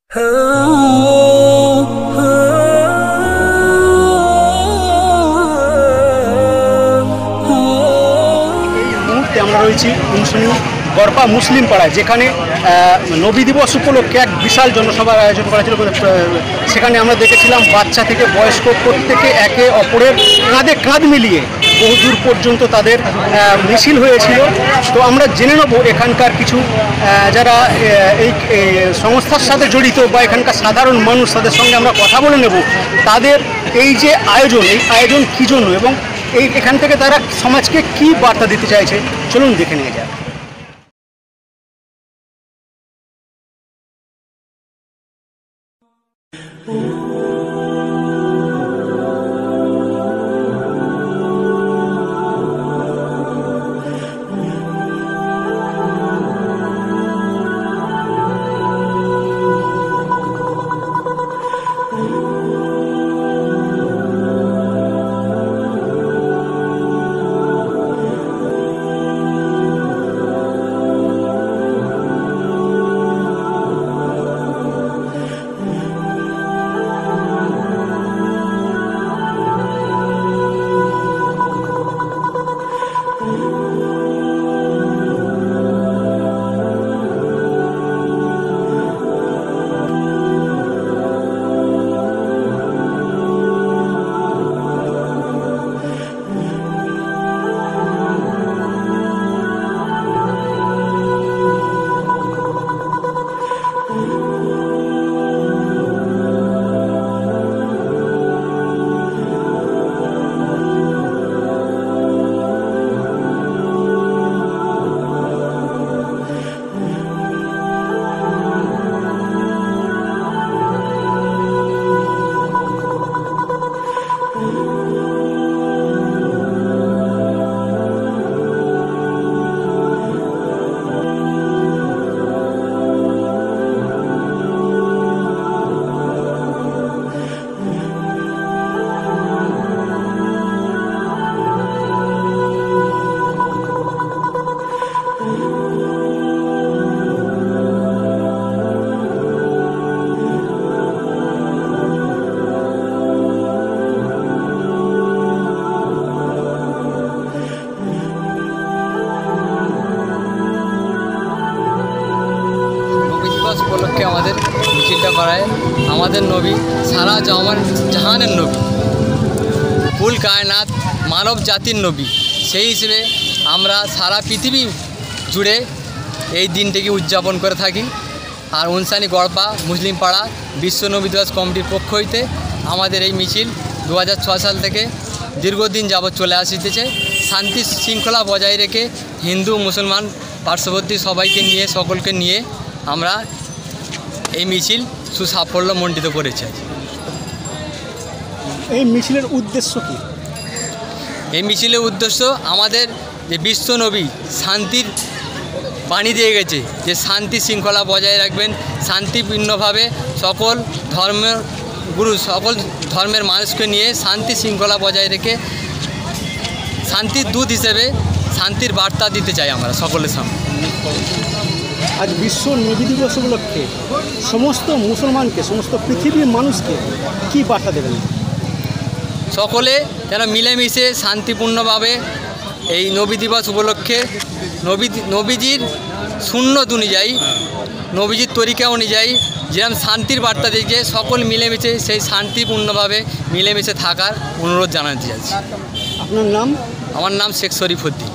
আমরা রয়েছি গড়পা মুসলিম পাড়ায়, যেখানে নবী দিবস উপলক্ষে এক বিশাল জনসভার আয়োজন করা ছিল। সেখানে আমরা দেখেছিলাম বাচ্চা থেকে বয়স্ক প্রত্যেকে একে অপরের কাঁধে কাঁধ মিলিয়ে বহুদূর পর্যন্ত তাদের মিছিল হয়েছিল। তো আমরা জেনে নেব এখানকার কিছু যারা এই সংস্থার সাথে জড়িত বা এখানকার সাধারণ মানুষ, তাদের সঙ্গে আমরা কথা বলে নেব তাদের এই যে আয়োজন, এই আয়োজন কী জন্য এবং এখান থেকে তারা সমাজকে কী বার্তা দিতে চাইছে, চলুন দেখে নিয়ে যাক। উপলক্ষে আমাদের মিছিলটা করায় আমাদের নবী সারা জাহানের নবী, কুল কায়নাত মানব জাতির নবী। সেই হিসেবে আমরা সারা পৃথিবী জুড়ে এই দিনটিকে উদযাপন করে থাকি। আর উনসানি গড়পা মুসলিম পাড়া বিশ্ব নবী দিবস কমিটির পক্ষ হইতে আমাদের এই মিছিল 2006 সাল থেকে দীর্ঘদিন যাবৎ চলে আসিতেছে। শান্তি শৃঙ্খলা বজায় রেখে হিন্দু মুসলমান পার্শ্ববর্তী সবাইকে নিয়ে, সকলকে নিয়ে আমরা এই মিছিল সুসাফল্য মণ্ডিত করেছি। এই মিছিলের উদ্দেশ্য কি? এই মিছিলের উদ্দেশ্য আমাদের যে বিশ্ব নবী শান্তির বাণী দিয়ে গেছে, যে শান্তি শৃঙ্খলা বজায় রাখবেন, শান্তিপূর্ণভাবে সকল ধর্মের মানুষকে নিয়ে শান্তি শৃঙ্খলা বজায় রেখে শান্তির দূত হিসেবে শান্তির বার্তা দিতে চাই আমরা সকলের সামনে। আজ বিশ্ব নবী দিবস উপলক্ষে সমস্ত মুসলমানকে, সমস্ত পৃথিবীর মানুষকে কী বার্তা দেবেন? সকলে যেন মিলেমিশে শান্তিপূর্ণভাবে এই নবী দিবস উপলক্ষে নবীজির সুন্নত অনুযায়ী, নবীজির তরিকা অনুযায়ী যেরকম শান্তির বার্তা দিয়েছে, সকল মিলেমিশে সেই শান্তিপূর্ণভাবে মিলেমিশে থাকার অনুরোধ জানাতে চাইছি। আপনার নাম? আমার নাম শেখ শরীফউদ্দিন।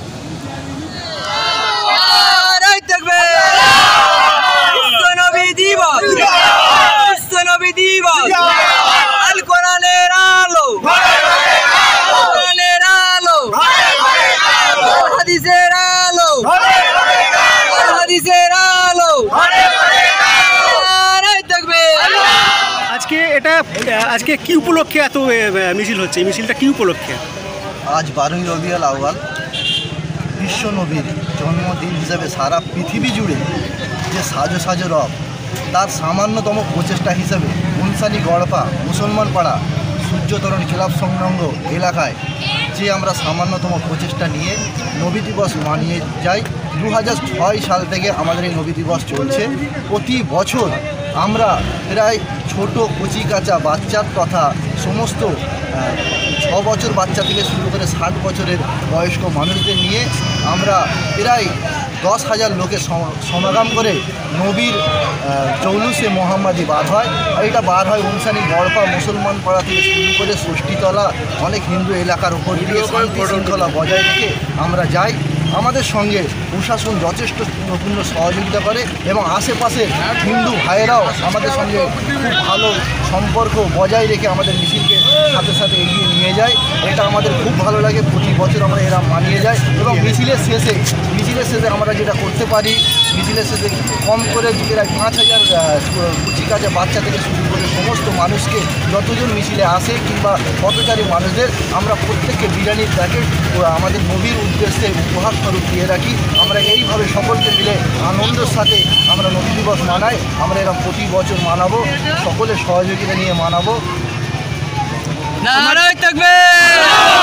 আজকে কি উপলক্ষে এত মিছিল হচ্ছে? এই মিছিলটা কি উপলক্ষে? আজ 12ই রবিউল আউয়াল বিশ্ব নবীর জন্মদিন হিসাবে সারা পৃথিবী জুড়ে যে সাজো রব, তার সামান্যতম প্রচেষ্টা হিসাবে উনসানি গড়পা মুসলমান পাড়া সূর্যতরণ ক্লাব সংলগ্ন এলাকায় যে আমরা সামান্যতম প্রচেষ্টা নিয়ে নবী দিবস মানিয়ে যাই। 2006 সাল থেকে আমাদের এই নবী দিবস চলছে। প্রতি বছর আমরা প্রায় ছোট কচি কাঁচা বাচ্চার তথা সমস্ত 6 বছর বাচ্চা থেকে শুরু করে 60 বছরের বয়স্ক মানুষদের নিয়ে আমরা প্রায় 10,000 লোকের সমাগম করে নবীর জৌলুসে মোহাম্মদী বার হয়। এইটা বার হয় উনসানি গড়পা মুসলমান পাড়া থেকে শুরু করে ষষ্ঠীতলা অনেক হিন্দু এলাকার উপর দিয়ে শান্তি শৃঙ্খলা বজায় রেখে আমরা যাই। আমাদের সঙ্গে প্রশাসন যথেষ্ট পূর্ণ সহযোগিতা করে এবং আশেপাশের হিন্দু ভাইয়েরাও আমাদের সঙ্গে খুব ভালো সম্পর্ক বজায় রেখে আমাদের মিছিলকে সাথে সাথে এগিয়ে নিয়ে যায়। এটা আমাদের খুব ভালো লাগে, প্রতি বছর আমরা এরা মানিয়ে যাই। এবং মিছিলের শেষে আমরা যেটা করতে পারি, মিছিলের শেষে কম করে প্রায় 5,000 কুচি কাঁচা বাচ্চা থেকে শুরু করে সমস্ত মানুষকে যতজন মিছিলে আসে কিংবা পথচারী মানুষদের আমরা প্রত্যেককে বিরিয়ানির প্যাকেট আমাদের নবীর উদ্দেশ্যে উপহার স্বরূপ দিয়ে রাখি। আমরা এইভাবে সকলকে মিলে আনন্দের সাথে আমরা নবী দিবস মানাই। আমরা এরা প্রতি বছর মানাবো, সকলের সহযোগিতা নিয়ে মানাবো। নারায়ে তাকবীর।